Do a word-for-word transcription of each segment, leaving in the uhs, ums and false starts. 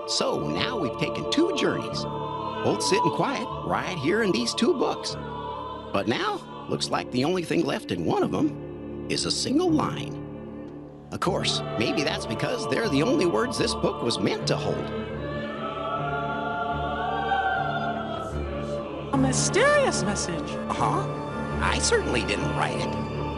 So now we've taken two journeys, both sitting quiet right here in these two books. But now, looks like the only thing left in one of them is a single line. Of course, maybe that's because they're the only words this book was meant to hold. A mysterious message. Huh? I certainly didn't write it.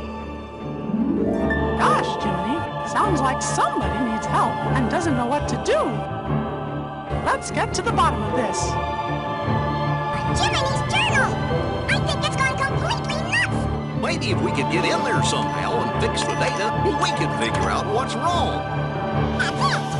Gosh, Jiminy, sounds like somebody needs help and doesn't know what to do. Let's get to the bottom of this. Jiminy's journal! I think it's gone completely nuts! Maybe if we could get in there somehow and fix the data, we can figure out what's wrong. That's it!